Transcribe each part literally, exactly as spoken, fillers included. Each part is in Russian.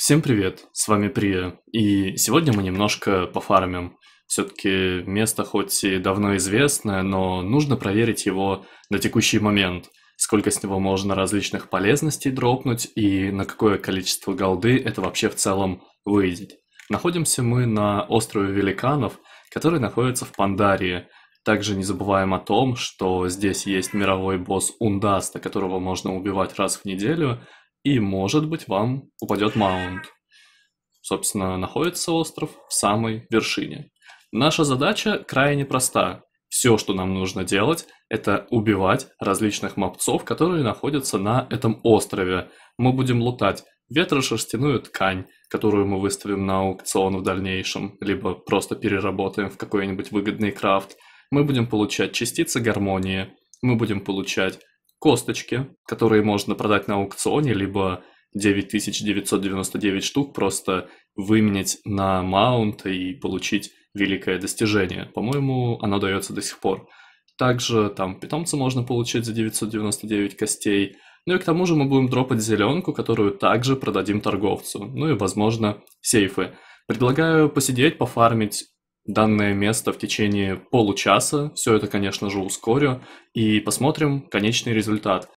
Всем привет, с вами Прия, и сегодня мы немножко пофармим. Все-таки место хоть и давно известное, но нужно проверить его на текущий момент, сколько с него можно различных полезностей дропнуть и на какое количество голды это вообще в целом выйдет. Находимся мы на острове Великанов, который находится в Пандарии. Также не забываем о том, что здесь есть мировой босс Ундаста, которого можно убивать раз в неделю, и, может быть, вам упадет маунт. Собственно, находится остров в самой вершине. Наша задача крайне проста. Все, что нам нужно делать, это убивать различных мобцов, которые находятся на этом острове. Мы будем лутать ветрошерстяную ткань, которую мы выставим на аукцион в дальнейшем, либо просто переработаем в какой-нибудь выгодный крафт. Мы будем получать частицы гармонии, мы будем получать косточки, которые можно продать на аукционе, либо девять тысяч девятьсот девяносто девять штук просто выменять на маунт и получить великое достижение. По-моему, оно дается до сих пор. Также там питомца можно получить за девятьсот девяносто девять костей. Ну и к тому же мы будем дропать зеленку, которую также продадим торговцу. Ну и, возможно, сейфы. Предлагаю посидеть, пофармить данное место в течение получаса. Все это, конечно же, ускорю. И посмотрим конечный результат.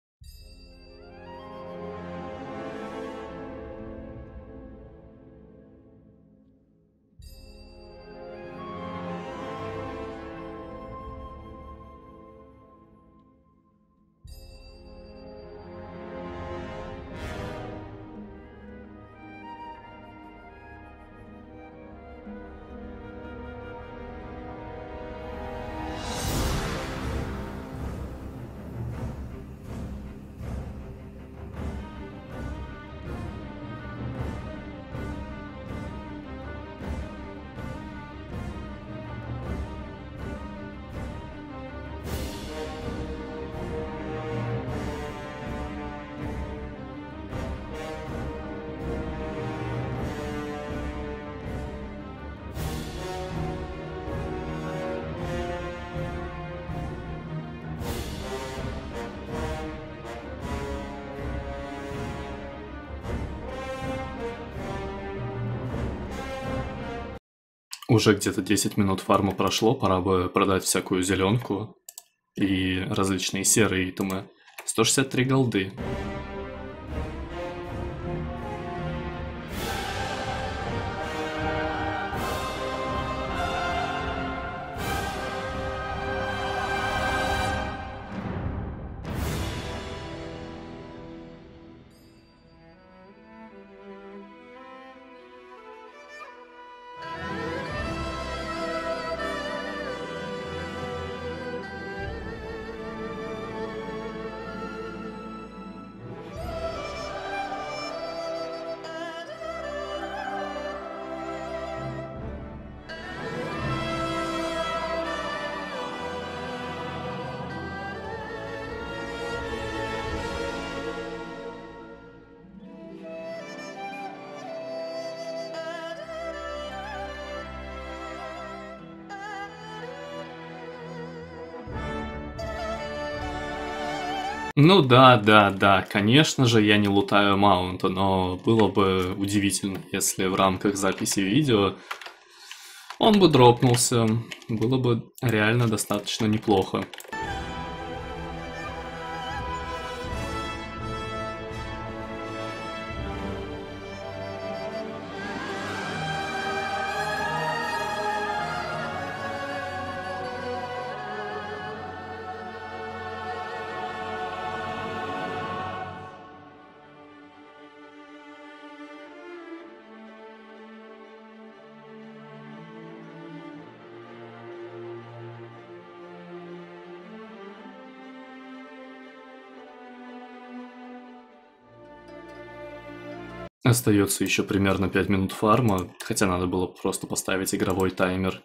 Уже где-то десять минут фарма прошло, пора бы продать всякую зеленку и различные серые итемы. сто шестьдесят три голды. Ну да, да, да, конечно же, я не лутаю маунта, но было бы удивительно, если в рамках записи видео он бы дропнулся. Было бы реально достаточно неплохо. Остается еще примерно пять минут фарма, хотя надо было просто поставить игровой таймер.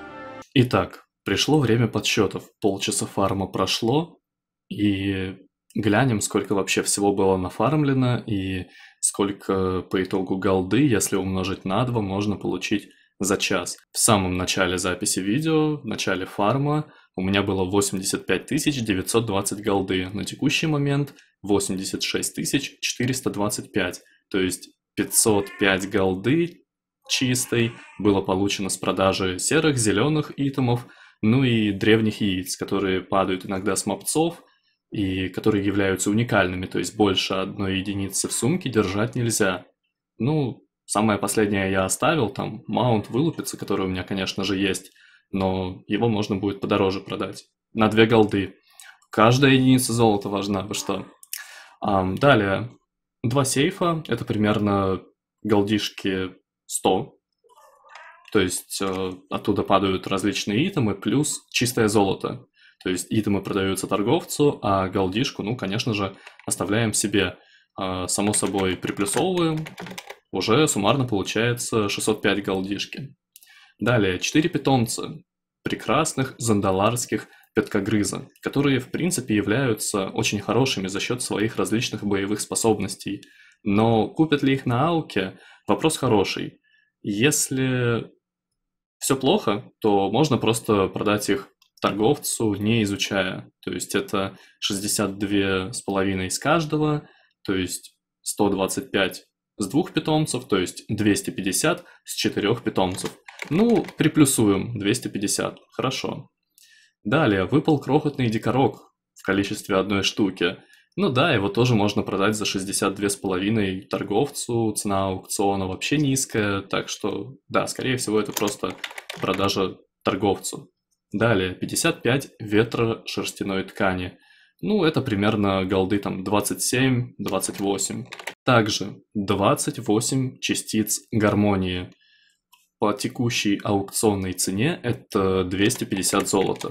Итак, пришло время подсчетов. Полчаса фарма прошло, и глянем, сколько вообще всего было нафармлено и сколько по итогу голды, если умножить на два, можно получить за час. В самом начале записи видео, в начале фарма, у меня было восемьдесят пять тысяч девятьсот двадцать голды. На текущий момент восемьдесят шесть тысяч четыреста двадцать пять. То есть пятьсот пять голды чистой было получено с продажи серых, зеленых итемов, ну и древних яиц, которые падают иногда с мопцов и которые являются уникальными, то есть больше одной единицы в сумке держать нельзя. Ну, самое последнее я оставил, там маунт вылупится, который у меня, конечно же, есть, но его можно будет подороже продать. На две голды. Каждая единица золота важна, вы что? А, далее, два сейфа, это примерно голдишки сто. То есть э, оттуда падают различные итемы, плюс чистое золото. То есть итемы продаются торговцу, а голдишку, ну, конечно же, оставляем себе. Э, само собой, приплюсовываем, уже суммарно получается шестьсот пять голдишки. Далее, четыре питомца прекрасных зандаларских пяткогрыза, которые, в принципе, являются очень хорошими за счет своих различных боевых способностей. Но купят ли их на ауке? Вопрос хороший. Если все плохо, то можно просто продать их торговцу, не изучая. То есть это шестьдесят два с половиной с каждого, то есть сто двадцать пять с двух питомцев, то есть двести пятьдесят с четырех питомцев. Ну, приплюсуем двести пятьдесят, хорошо. Далее, выпал крохотный дикорог в количестве одной штуки. Ну да, его тоже можно продать за шестьдесят два с половиной торговцу, цена аукциона вообще низкая, так что да, скорее всего это просто продажа торговцу. Далее, пятьдесят пять ветра шерстяной ткани. Ну, это примерно голды там двадцать семь двадцать восемь. Также двадцать восемь частиц гармонии. По текущей аукционной цене это двести пятьдесят золота.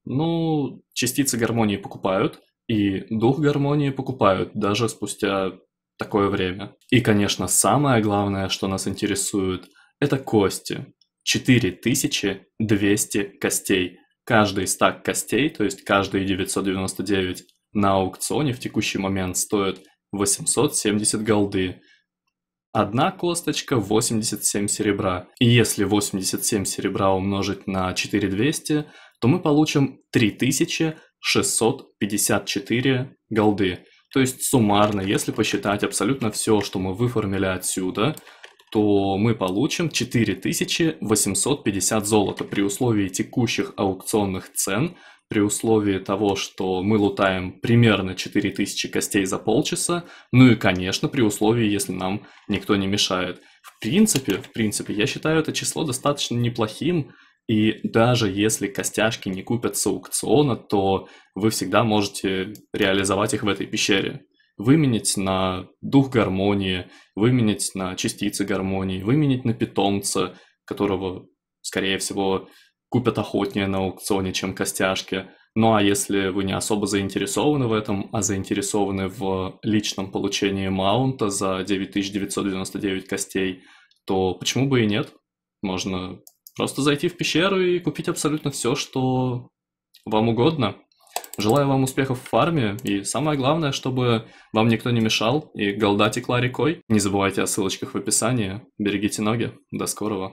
Ну, частицы гармонии покупают, и дух гармонии покупают даже спустя такое время. И, конечно, самое главное, что нас интересует, это кости. четыре тысячи двести костей. Каждый стак костей, то есть каждые девятьсот девяносто девять на аукционе в текущий момент стоит восемьсот семьдесят голды. Одна косточка восемьдесят семь серебра. И если восемьдесят семь серебра умножить на четыре тысячи двести, то мы получим три тысячи шестьсот пятьдесят четыре голды. То есть суммарно, если посчитать абсолютно все, что мы выформили отсюда, то мы получим четыре тысячи восемьсот пятьдесят золота при условии текущих аукционных цен, при условии того, что мы лутаем примерно четыре тысячи костей за полчаса, ну и, конечно, при условии, если нам никто не мешает. В принципе, в принципе, я считаю это число достаточно неплохим, и даже если костяшки не купят с аукциона, то вы всегда можете реализовать их в этой пещере. Выменять на дух гармонии, выменять на частицы гармонии, выменять на питомца, которого, скорее всего, купят охотнее на аукционе, чем костяшки. Ну а если вы не особо заинтересованы в этом, а заинтересованы в личном получении маунта за девять тысяч девятьсот девяносто девять костей, то почему бы и нет? Можно просто зайти в пещеру и купить абсолютно все, что вам угодно. Желаю вам успехов в фарме, и самое главное, чтобы вам никто не мешал, и голда текла рекой. Не забывайте о ссылочках в описании. Берегите ноги. До скорого.